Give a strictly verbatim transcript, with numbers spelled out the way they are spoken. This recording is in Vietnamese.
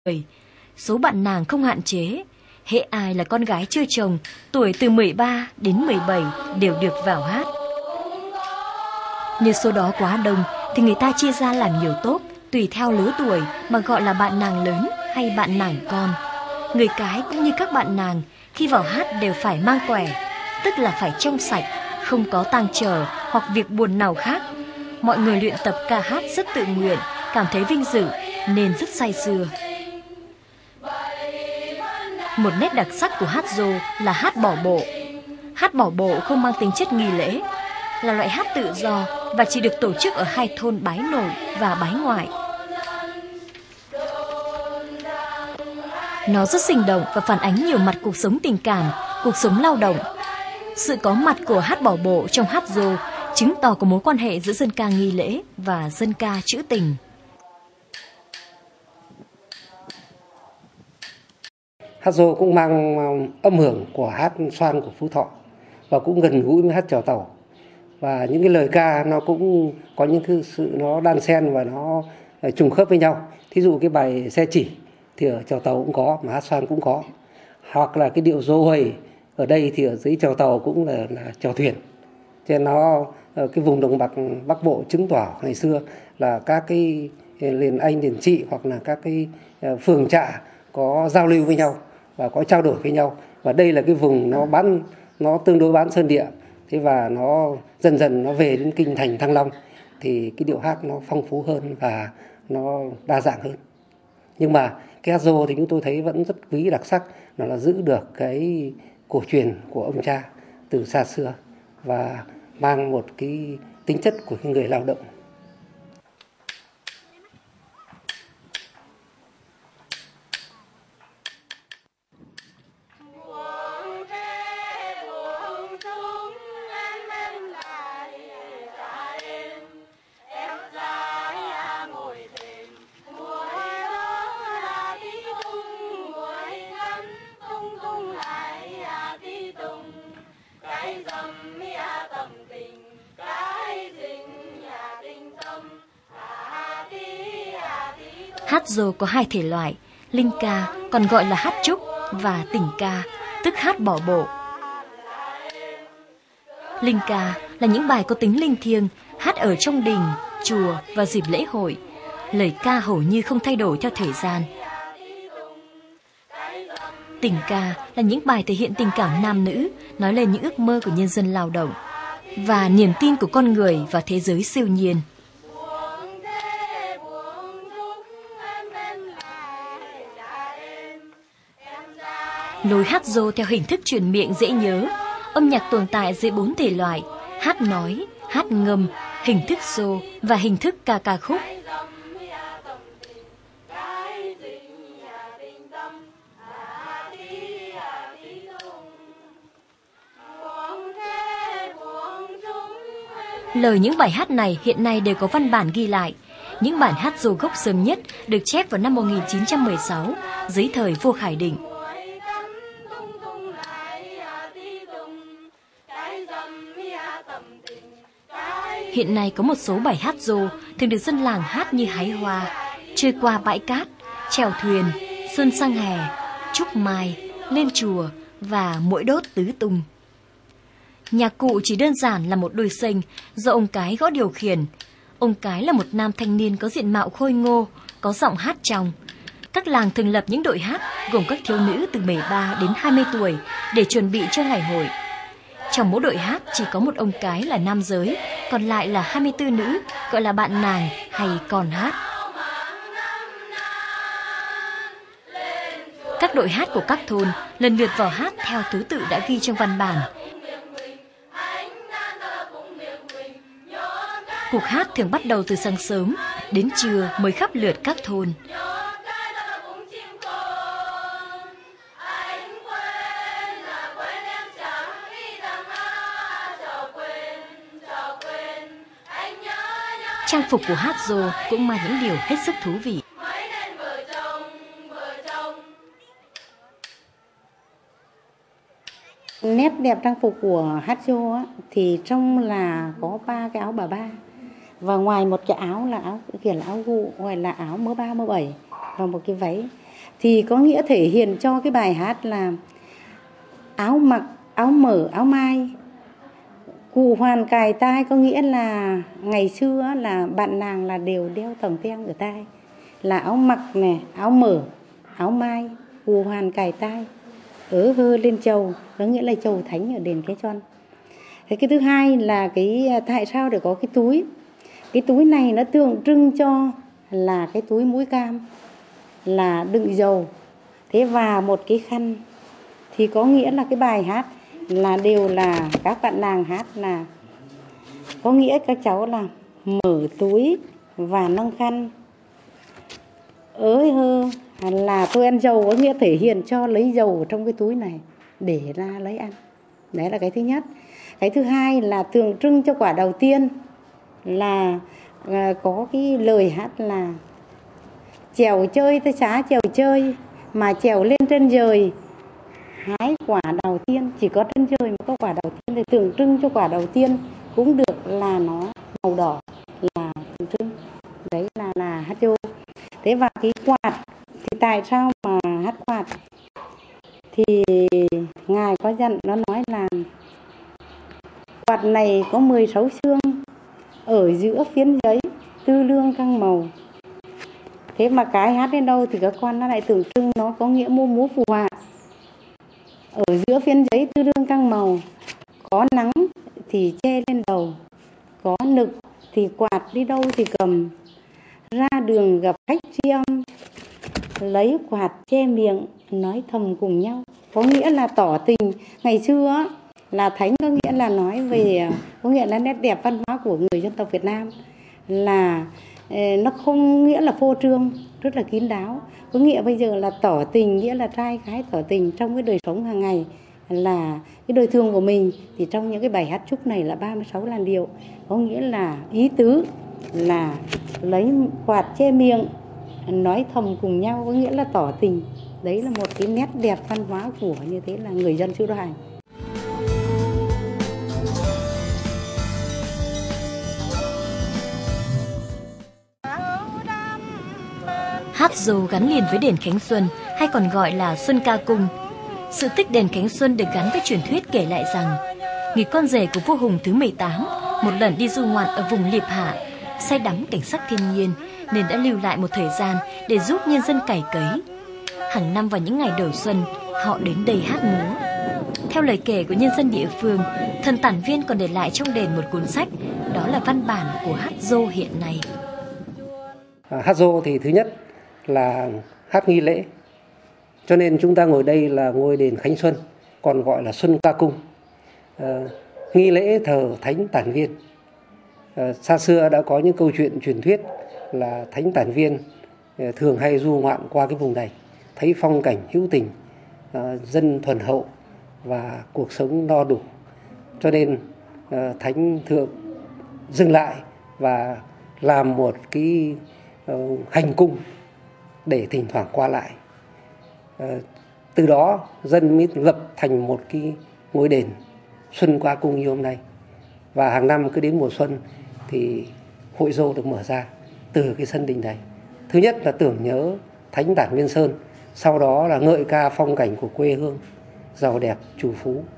Số bạn nàng không hạn chế, hễ ai là con gái chưa chồng, tuổi từ mười ba đến mười bảy đều được vào hát. Như số đó quá đông thì người ta chia ra làm nhiều tốp, tùy theo lứa tuổi mà gọi là bạn nàng lớn hay bạn nàng con. Người cái cũng như các bạn nàng khi vào hát đều phải mang quẻ, tức là phải trong sạch, không có tang trở hoặc việc buồn nào khác. Mọi người luyện tập ca hát rất tự nguyện, cảm thấy vinh dự nên rất say sưa. Một nét đặc sắc của hát Dô là hát bỏ bộ. Hát bỏ bộ không mang tính chất nghi lễ, là loại hát tự do và chỉ được tổ chức ở hai thôn Bái Nội và Bái Ngoại. Nó rất sinh động và phản ánh nhiều mặt cuộc sống tình cảm, cuộc sống lao động. Sự có mặt của hát bỏ bộ trong hát Dô chứng tỏ có mối quan hệ giữa dân ca nghi lễ và dân ca trữ tình. Hát Dô cũng mang âm hưởng của hát xoan của Phú Thọ và cũng gần gũi với hát chèo tàu. Và những cái lời ca nó cũng có những cái sự nó đan xen và nó trùng khớp với nhau. Thí dụ cái bài Xe Chỉ thì ở chèo tàu cũng có, mà hát xoan cũng có. Hoặc là cái điệu Dô Huầy ở đây thì ở dưới chèo tàu cũng là, là chèo thuyền. Cho nên nó cái vùng đồng bằng Bắc Bộ chứng tỏ ngày xưa là các cái liền anh liền chị hoặc là các cái phường trạ có giao lưu với nhau và có trao đổi với nhau. Và đây là cái vùng nó bán nó tương đối bán sơn địa. Thế và nó dần dần nó về đến kinh thành Thăng Long thì cái điệu hát nó phong phú hơn và nó đa dạng hơn. Nhưng mà cái hát Dô thì chúng tôi thấy vẫn rất quý đặc sắc, nó là giữ được cái cổ truyền của ông cha từ xa xưa và mang một cái tính chất của cái người lao động. Hát Dô có hai thể loại, linh ca còn gọi là hát trúc và tình ca, tức hát bỏ bộ. Linh ca là những bài có tính linh thiêng, hát ở trong đình, chùa và dịp lễ hội. Lời ca hầu như không thay đổi theo thời gian. Tình ca là những bài thể hiện tình cảm nam nữ, nói lên những ước mơ của nhân dân lao động và niềm tin của con người vào thế giới siêu nhiên. Lối hát Dô theo hình thức truyền miệng dễ nhớ. Âm nhạc tồn tại dưới bốn thể loại: hát nói, hát ngâm, hình thức Dô và hình thức ca ca khúc. Lời những bài hát này hiện nay đều có văn bản ghi lại. Những bản hát Dô gốc sớm nhất được chép vào năm một nghìn chín trăm mười sáu dưới thời vua Khải Định. Hiện nay có một số bài hát Dô thường được dân làng hát như hái hoa, trôi qua bãi cát, chèo thuyền, xuân sang hè, trúc mai, lên chùa và muỗi đốt tứ tung. Nhạc cụ chỉ đơn giản là một đôi sênh do ông cái gõ điều khiển. Ông cái là một nam thanh niên có diện mạo khôi ngô, có giọng hát trong. Các làng thường lập những đội hát gồm các thiếu nữ từ mười ba đến hai mươi tuổi để chuẩn bị cho ngày hội. Trong mỗi đội hát chỉ có một ông cái là nam giới, còn lại là hai mươi tư nữ, gọi là bạn nàng hay con hát. Các đội hát của các thôn lần lượt vào hát theo thứ tự đã ghi trong văn bản. Cuộc hát thường bắt đầu từ sáng sớm, đến trưa mới khắp lượt các thôn. Trang phục của hát Dô cũng mang những điều hết sức thú vị. Nét đẹp trang phục của hát Dô á, thì trong là có ba cái áo bà ba. Và ngoài một cái áo là áo kiểu là áo gụ, ngoài là áo mớ ba mớ bảy và một cái váy. thì có nghĩa thể hiện cho cái bài hát là áo mặc, áo mở, áo mai. Cụ hoàn cài tai có nghĩa là ngày xưa là bạn nàng là đều đeo tòng teng ở tai, là áo mặc này, áo mở, áo mai, cụ hoàn cài tai, ớ hơ lên chầu, có nghĩa là chầu thánh ở đền Cái Choăn. Thế cái thứ hai là cái tại sao để có cái túi. Cái túi này nó tượng trưng cho là cái túi mũi cam là đựng dầu. Thế và một cái khăn thì có nghĩa là cái bài hát là đều là các bạn nàng hát là có nghĩa các cháu là mở túi và nâng khăn, ới hơ là tôi ăn dầu, có nghĩa thể hiện cho lấy dầu ở trong cái túi này để ra lấy ăn. Đấy là cái thứ nhất. Cái thứ hai là tượng trưng cho quả đầu tiên là à, có cái lời hát là chèo chơi tới xá chèo chơi mà chèo lên trên trời hái quả đầu tiên, chỉ có trên trời mới có quả đầu tiên, thì tượng trưng cho quả đầu tiên cũng được là nó màu đỏ là tượng trưng. Đấy là là hát dô. Thế và cái quạt thì tại sao mà hát quạt thì ngài có dặn, nó nói là quạt này có mười sáu xương ở giữa phiến giấy tư lương căng màu. Thế mà cái hát đến đâu thì các con nó lại tượng trưng nó có nghĩa múa múa phù họa. Ở giữa phiến giấy tư lương căng màu, có nắng thì che lên đầu, có nực thì quạt đi đâu thì cầm, ra đường gặp khách tri âm, lấy quạt che miệng nói thầm cùng nhau. Có nghĩa là tỏ tình. Ngày xưa á, là thánh có nghĩa là nói về, có nghĩa là nét đẹp văn hóa của người dân tộc Việt Nam, là nó không nghĩa là phô trương, rất là kín đáo. Có nghĩa bây giờ là tỏ tình, nghĩa là trai gái tỏ tình trong cái đời sống hàng ngày, là cái đời thường của mình. Thì trong những cái bài hát chúc này là ba mươi sáu làn điệu, có nghĩa là ý tứ là lấy quạt che miệng nói thầm cùng nhau, có nghĩa là tỏ tình. Đấy là một cái nét đẹp văn hóa của như thế là người dân xứ Đoài. Hát dô gắn liền với đền Khánh Xuân, hay còn gọi là Xuân Ca Cung. Sự tích đền Khánh Xuân được gắn với truyền thuyết kể lại rằng người con rể của vua Hùng thứ mười tám một lần đi du ngoạn ở vùng Liệp Hạ, say đắm cảnh sắc thiên nhiên nên đã lưu lại một thời gian để giúp nhân dân cày cấy. Hàng năm vào những ngày đầu xuân, họ đến đây hát múa. Theo lời kể của nhân dân địa phương, thần Tản Viên còn để lại trong đền một cuốn sách, đó là văn bản của hát dô hiện nay. À, hát dô thì thứ nhất là hát nghi lễ, cho nên chúng ta ngồi đây là ngôi đền Khánh Xuân, còn gọi là Xuân Ca Cung. À, nghi lễ thờ Thánh Tản Viên. À, xa xưa đã có những câu chuyện truyền thuyết là Thánh Tản Viên à, thường hay du ngoạn qua cái vùng này, thấy phong cảnh hữu tình, à, dân thuần hậu và cuộc sống no đủ, cho nên à, Thánh Thượng dừng lại và làm một cái uh, hành cung để thỉnh thoảng qua lại. Uh, từ đó dân mới lập thành một cái ngôi đền Xuân Ca Cung như hôm nay. Và hàng năm cứ đến mùa xuân thì hội dô được mở ra từ cái sân đình này. Thứ nhất là tưởng nhớ Thánh Tản Viên Sơn, sau đó là ngợi ca phong cảnh của quê hương giàu đẹp, trù phú.